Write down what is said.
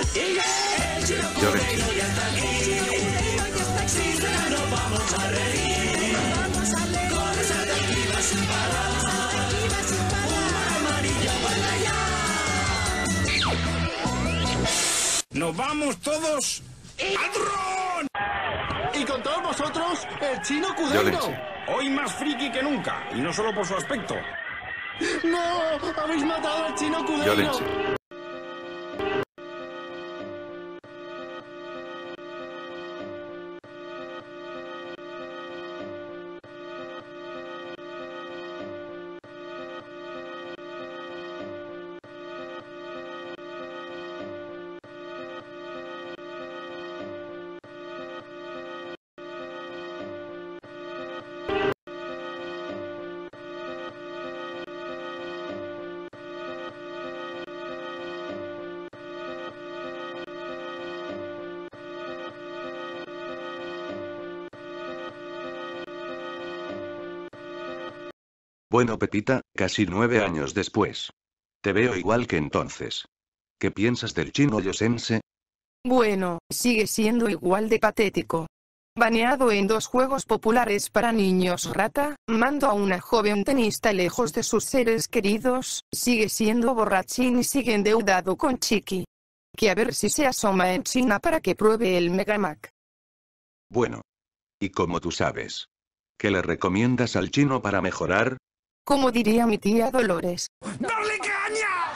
Yolenchi. ¡Nos vamos todos al dron! Y con todos vosotros, el chino Cudeiro. Yolenchi. Hoy más friki que nunca, y no solo por su aspecto. ¡No! ¡Habéis matado al chino Cudeiro! Yolenchi. Bueno, Pepita, casi 9 años después. Te veo igual que entonces. ¿Qué piensas del chino Yosense? Bueno, sigue siendo igual de patético. Baneado en 2 juegos populares para niños rata, mando a una joven tenista lejos de sus seres queridos, sigue siendo borrachín y sigue endeudado con Chiqui. Que a ver si se asoma en China para que pruebe el Megamac. Bueno. ¿Y cómo tú sabes? ¿Qué le recomiendas al chino para mejorar? Como diría mi tía Dolores. ¡Dale caña!